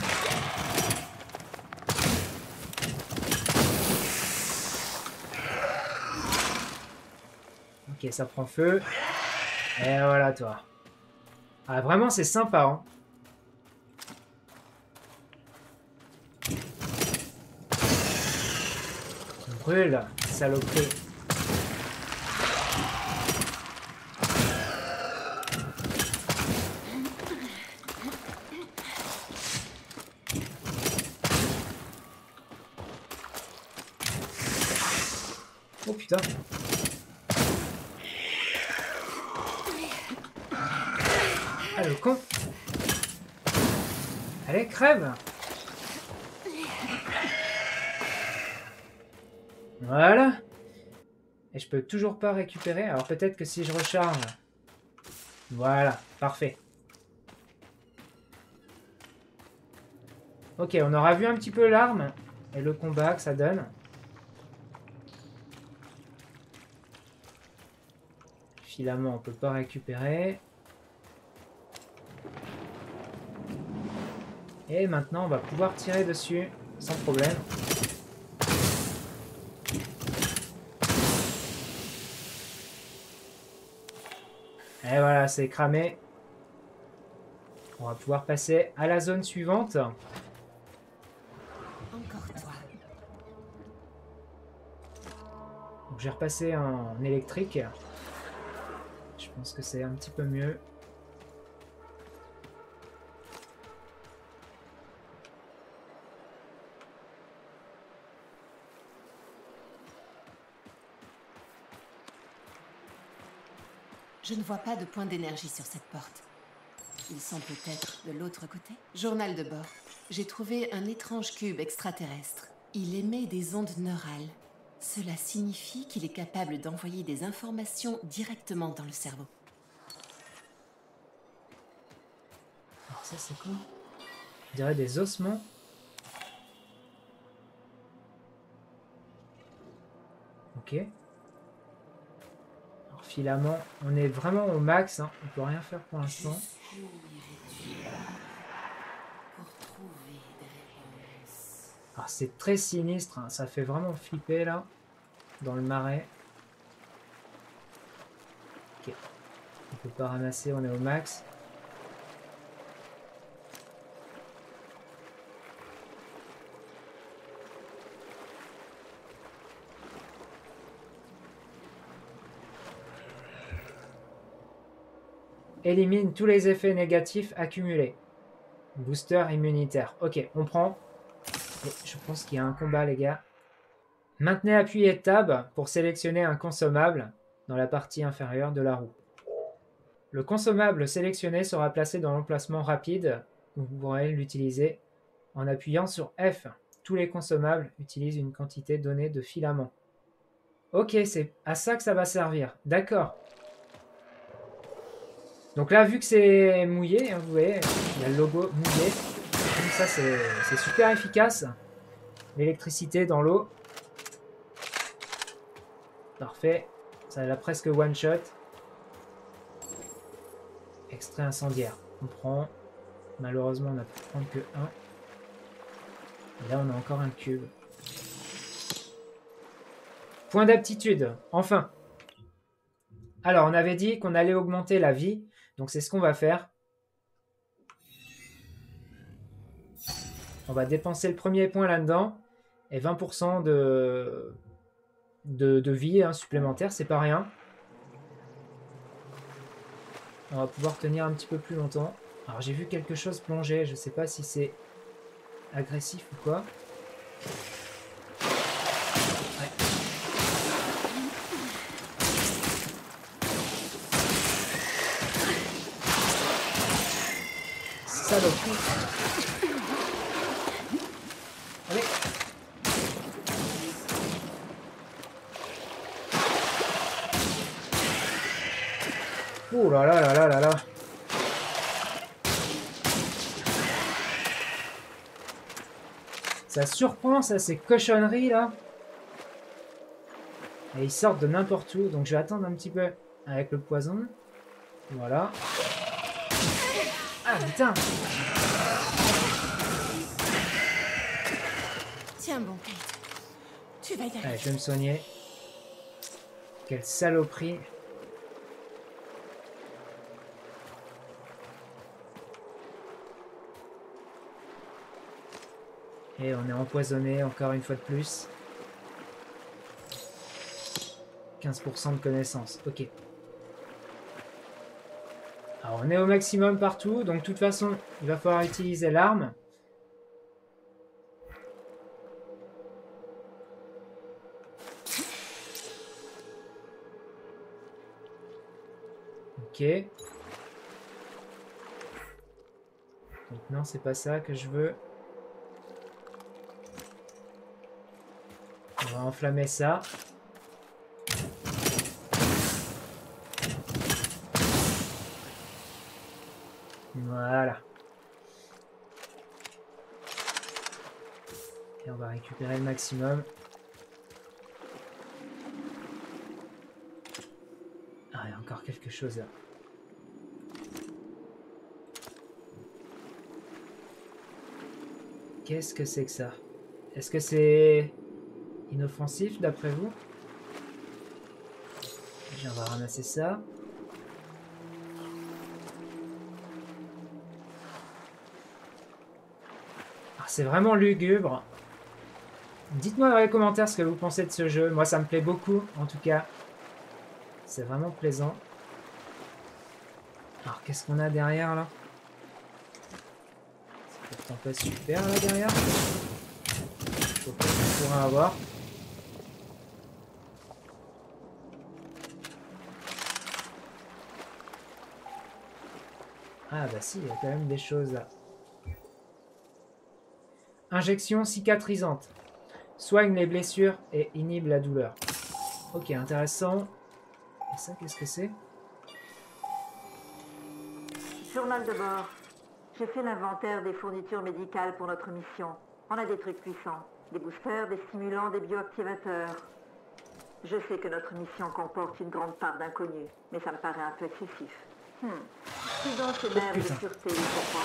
Ok, ça prend feu. Et voilà toi. Ah vraiment c'est sympa hein. Brûle, saloperie. Oh putain. Ah le con. Allez, crève. Voilà. Et je peux toujours pas récupérer. Alors peut-être que si je recharge. Voilà, parfait. Ok, on aura vu un petit peu l'arme et le combat que ça donne. Filament, on peut pas récupérer. Et maintenant, on va pouvoir tirer dessus sans problème. Et voilà, c'est cramé. On va pouvoir passer à la zone suivante. Encore toi. Donc j'ai repassé en électrique. Je pense que c'est un petit peu mieux. Je ne vois pas de point d'énergie sur cette porte. Ils sont peut-être de l'autre côté. Journal de bord. J'ai trouvé un étrange cube extraterrestre. Il émet des ondes neurales. Cela signifie qu'il est capable d'envoyer des informations directement dans le cerveau. Alors ça c'est quoi? On dirait des ossements. Ok. Filament, on est vraiment au max, hein. On peut rien faire pour l'instant. Alors c'est très sinistre, hein. Ça fait vraiment flipper là, dans le marais. Ok, on peut pas ramasser, on est au max. Élimine tous les effets négatifs accumulés. Booster immunitaire. Ok, on prend. Et je pense qu'il y a un combat, les gars. Maintenez appuyé Tab pour sélectionner un consommable dans la partie inférieure de la roue. Le consommable sélectionné sera placé dans l'emplacement rapide Vous pourrez l'utiliser en appuyant sur F. Tous les consommables utilisent une quantité donnée de filaments. Ok, c'est à ça que ça va servir. D'accord. Donc là, vu que c'est mouillé, hein, vous voyez, il y a le logo mouillé. Donc ça, c'est super efficace. L'électricité dans l'eau. Parfait. Ça l'a presque one shot. Extrait incendiaire. On prend. Malheureusement, on n'a pu prendre que un. Et là, on a encore un cube. Point d'aptitude. Enfin. Alors, on avait dit qu'on allait augmenter la vie. Donc, c'est ce qu'on va faire. On va dépenser le premier point là-dedans. Et vingt pour cent de, de, de vie hein, supplémentaire. C'est pas rien. On va pouvoir tenir un petit peu plus longtemps. Alors, j'ai vu quelque chose plonger. Je sais pas si c'est agressif ou quoi. Ouais. Saloperie. Allez. Oh là là là là là là. Ça surprend, ça, ces cochonneries, là. Et ils sortent de n'importe où. Donc, je vais attendre un petit peu avec le poison. Voilà. Ah, putain. Tiens bon, Kate. Tu vas y arriver. Allez, je vais me soigner. Quelle saloperie. Et on est empoisonné encore une fois de plus. quinze pour cent de connaissances. Ok. Alors on est au maximum partout. Donc de toute façon, il va falloir utiliser l'arme. Ok. Donc non, c'est pas ça que je veux. On va enflammer ça. Voilà. Et on va récupérer le maximum. Ah, il y a encore quelque chose là. Qu'est-ce que c'est que ça? Est-ce que c'est inoffensif d'après vous? On va ramasser ça. C'est vraiment lugubre. Dites-moi dans les commentaires ce que vous pensez de ce jeu. Moi, ça me plaît beaucoup, en tout cas. C'est vraiment plaisant. Alors, qu'est-ce qu'on a derrière, là? C'est pourtant pas super, là, derrière. Faut pas qu'on pourra avoir. Ah, bah si, il y a quand même des choses, là. Injection cicatrisante. Soigne les blessures et inhibe la douleur. Ok, intéressant. Et ça, qu'est-ce que c'est? Journal de bord. J'ai fait l'inventaire des fournitures médicales pour notre mission. On a des trucs puissants. Des boosters, des stimulants, des bioactivateurs. Je sais que notre mission comporte une grande part d'inconnus, mais ça me paraît un peu excessif. Hmm. C'est dans ces nerfs de sûreté, pourquoi?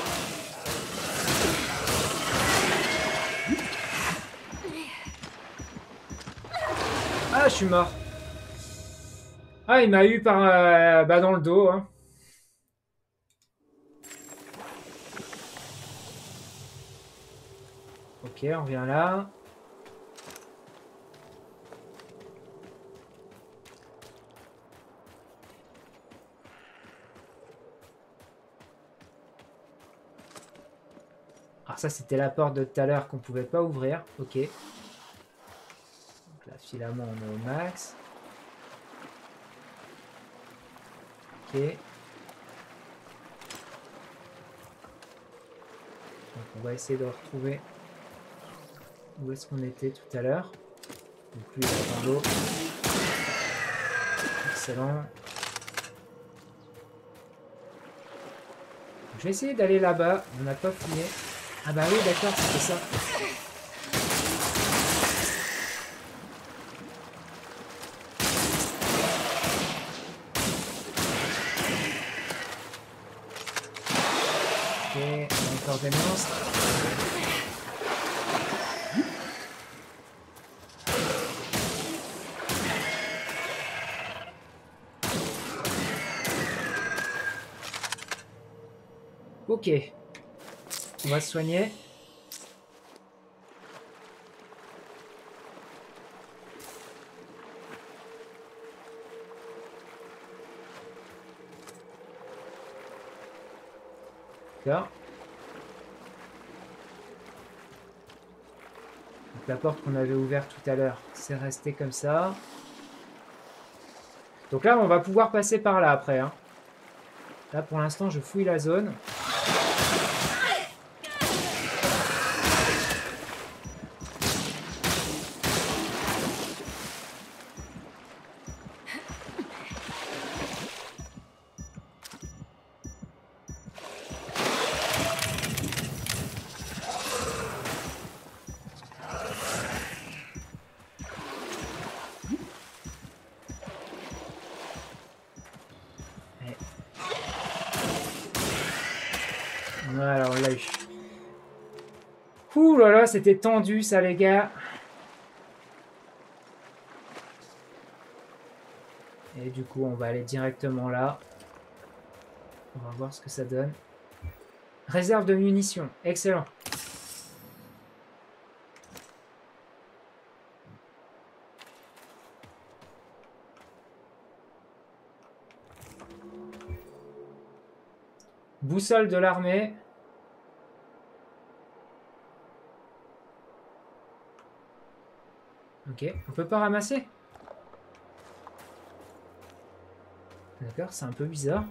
Ah, je suis mort. Ah, il m'a eu par euh, bah, dans le dos. Hein. Ok, on revient là. Alors ça, c'était la porte de tout à l'heure qu'on pouvait pas ouvrir. Ok. Donc là, filament, on est au max. Ok. Donc on va essayer de retrouver où est-ce qu'on était tout à l'heure. Donc lui il est dans l'eau. Excellent. Je vais essayer d'aller là-bas. On n'a pas fouillé. Ah bah oui, d'accord, c'était ça. Ok, on a encore des monstres. Ok. On va se soigner. D'accord. Donc la porte qu'on avait ouverte tout à l'heure, c'est resté comme ça. Donc là, on va pouvoir passer par là après. Hein. Là, pour l'instant, je fouille la zone. Voilà, on l'a eu. Ouh là là, c'était tendu ça les gars. Et du coup, on va aller directement là. On va voir ce que ça donne. Réserve de munitions, excellent. Boussole de l'armée. Ok, on peut pas ramasser. D'accord, c'est un peu bizarre.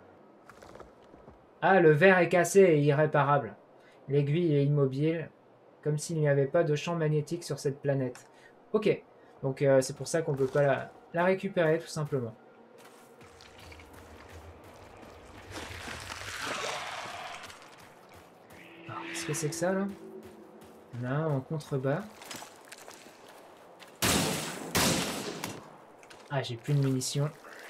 Ah, le verre est cassé et irréparable. L'aiguille est immobile, comme s'il n'y avait pas de champ magnétique sur cette planète. Ok, donc euh, c'est pour ça qu'on peut pas la, la récupérer, tout simplement. Qu'est-ce que c'est que ça, là? On a un en contrebas. Ah, j'ai plus de munitions.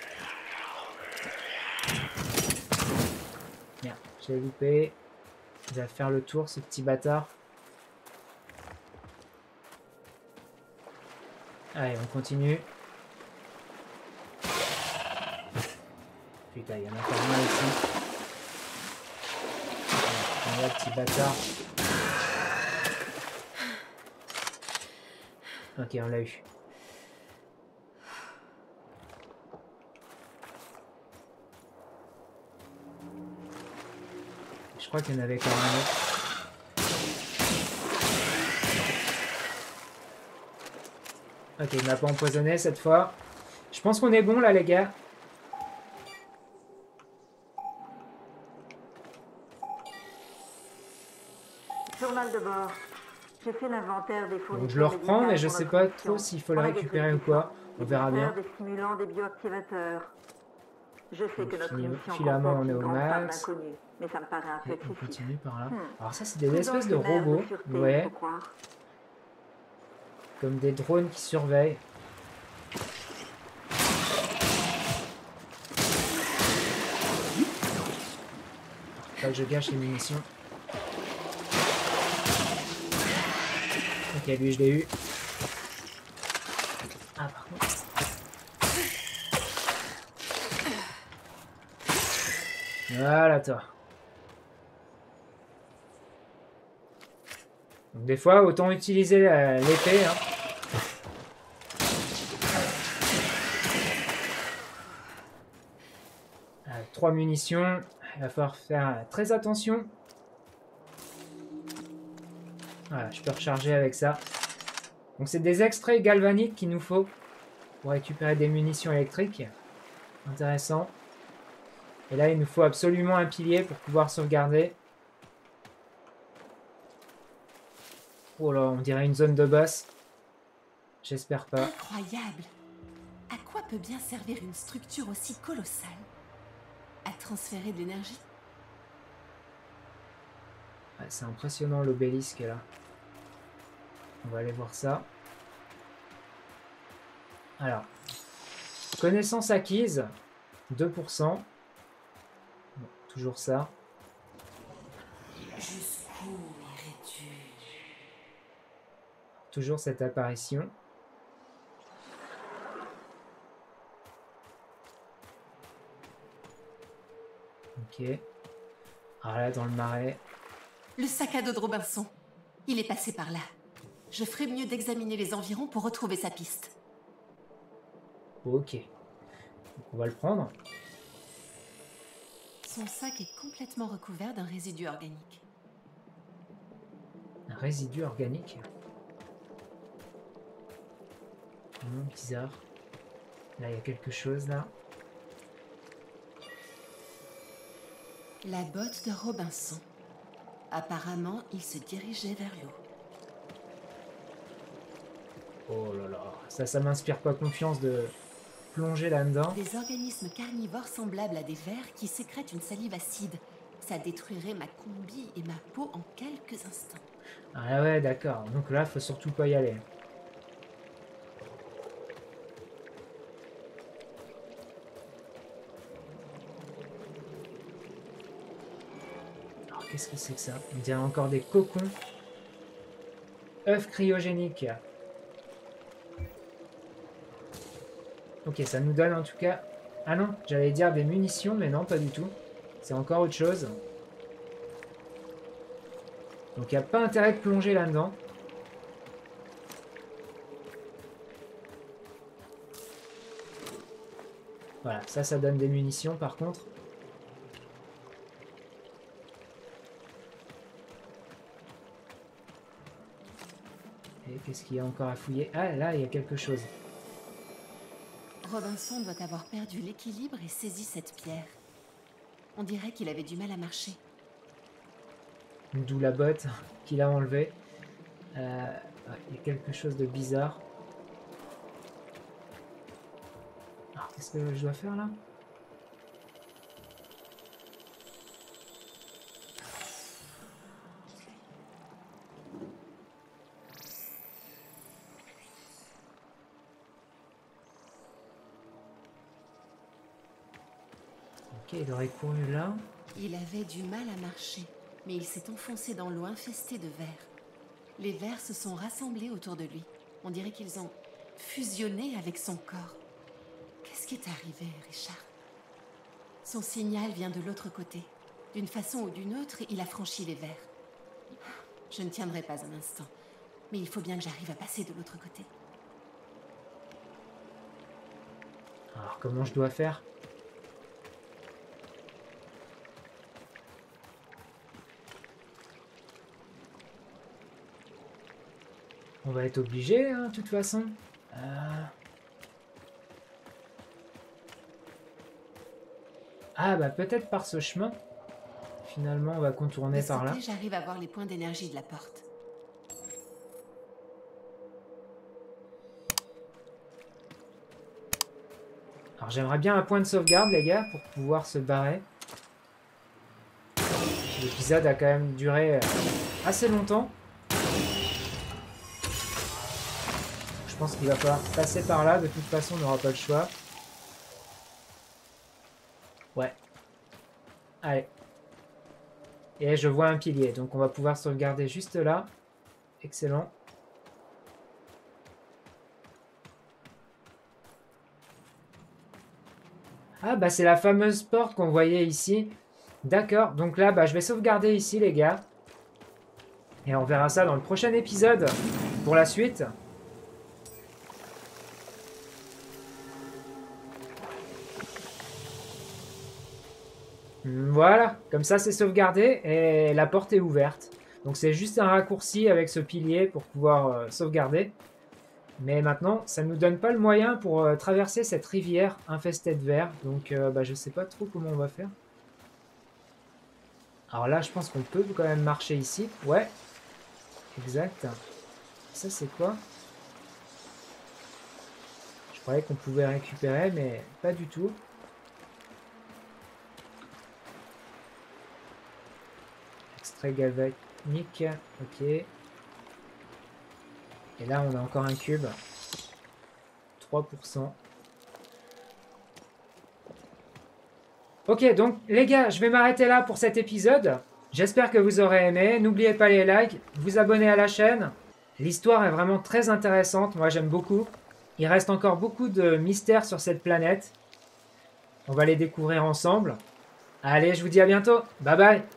Merde, j'ai loupé. Il va faire le tour, ce petit bâtard. Allez, on continue. Putain, il y en a encore un ici. Voilà, petit bâtard. Ok, on l'a eu. Je crois qu'il y en avait quand même un autre. Ok, il m'a pas empoisonné cette fois. Je pense qu'on est bon là, les gars. Journal de bord. J'ai fait l'inventaire des fournitures. Donc je le reprends, mais je sais pas trop s'il faut le récupérer ou quoi. On verra bien. Des stimulants, des bioactivateurs. Je sais que notre mission Filament, on est au comporte une grande part max. d'inconnus, mais ça me paraît un peu Et on excessif. continue par là. Hmm. Alors ça, c'est des Prudence espèces de et mère robots. sûreté, Ouais. faut croire. Comme des drones qui surveillent. Faut que je gâche les munitions. Ok, lui je l'ai eu. Ah, par contre. Voilà, toi. Donc, des fois, autant utiliser l'épée. Hein. Avec trois munitions, il va falloir faire très attention. Voilà, je peux recharger avec ça. Donc c'est des extraits galvaniques qu'il nous faut pour récupérer des munitions électriques. Intéressant. Et là, il nous faut absolument un pilier pour pouvoir sauvegarder. Oh là, on dirait une zone de boss. J'espère pas. Incroyable! À quoi peut bien servir une structure aussi colossale? À transférer de l'énergie? Ouais, c'est impressionnant l'obélisque là. On va aller voir ça. Alors, connaissance acquise, deux pour cent. Bon, toujours ça. Jusqu'où irais-tu? Toujours cette apparition. Ok. Alors là, dans le marais. Le sac à dos de Robinson. Il est passé par là. Je ferais mieux d'examiner les environs pour retrouver sa piste. Ok. Donc on va le prendre. Son sac est complètement recouvert d'un résidu organique. Un résidu organique. Hum, bizarre. Là, il y a quelque chose là. La botte de Robinson. Apparemment, il se dirigeait vers l'eau. Oh là là. Ça, ça m'inspire pas confiance de plonger là-dedans. Des organismes carnivores semblables à des vers qui sécrètent une salive acide. Ça détruirait ma combi et ma peau en quelques instants. Ah ouais, d'accord. Donc là, faut surtout pas y aller. Alors, qu'est-ce que c'est que ça? On dirait encore des cocons. œufs cryogéniques. Ok, ça nous donne en tout cas... Ah non, j'allais dire des munitions, mais non, pas du tout. C'est encore autre chose. Donc il n'y a pas intérêt de plonger là-dedans. Voilà, ça, ça donne des munitions par contre. Et qu'est-ce qu'il y a encore à fouiller? Ah, là, il y a quelque chose. Robinson doit avoir perdu l'équilibre et saisi cette pierre. On dirait qu'il avait du mal à marcher. D'où la botte qu'il a enlevée. Euh, il y a quelque chose de bizarre. Alors, qu'est-ce que je dois faire là? Ok, il aurait couru là. Il avait du mal à marcher, mais il s'est enfoncé dans l'eau infestée de vers. Les vers se sont rassemblés autour de lui. On dirait qu'ils ont fusionné avec son corps. Qu'est-ce qui est arrivé, Richard? Son signal vient de l'autre côté. D'une façon ou d'une autre, il a franchi les vers. Je ne tiendrai pas un instant, mais il faut bien que j'arrive à passer de l'autre côté. Alors, comment je dois faire? On va être obligé, hein, de toute façon. Euh... Ah, bah peut-être par ce chemin. Finalement, on va contourner De ce par là. côté, j'arrive à voir les points d'énergie de la porte. Alors, j'aimerais bien un point de sauvegarde, les gars, pour pouvoir se barrer. L'épisode a quand même duré assez longtemps. Je pense qu'il va falloir passer par là. De toute façon, on n'aura pas le choix. Ouais. Allez. Et je vois un pilier. Donc, on va pouvoir sauvegarder juste là. Excellent. Ah, bah, c'est la fameuse porte qu'on voyait ici. D'accord. Donc là, bah, je vais sauvegarder ici, les gars. Et on verra ça dans le prochain épisode. Pour la suite. Voilà, comme ça c'est sauvegardé et la porte est ouverte. Donc c'est juste un raccourci avec ce pilier pour pouvoir euh, sauvegarder. Mais maintenant, ça ne nous donne pas le moyen pour euh, traverser cette rivière infestée de vers. Donc euh, bah, je sais pas trop comment on va faire. Alors là, je pense qu'on peut quand même marcher ici. Ouais. exact. Ça, c'est quoi? Je croyais qu'on pouvait récupérer, mais pas du tout. Extrait galvanique, ok. Et là, on a encore un cube. trois pour cent. Ok, donc les gars, je vais m'arrêter là pour cet épisode. J'espère que vous aurez aimé. N'oubliez pas les likes, vous abonner à la chaîne. L'histoire est vraiment très intéressante, moi j'aime beaucoup. Il reste encore beaucoup de mystères sur cette planète. On va les découvrir ensemble. Allez, je vous dis à bientôt. Bye bye.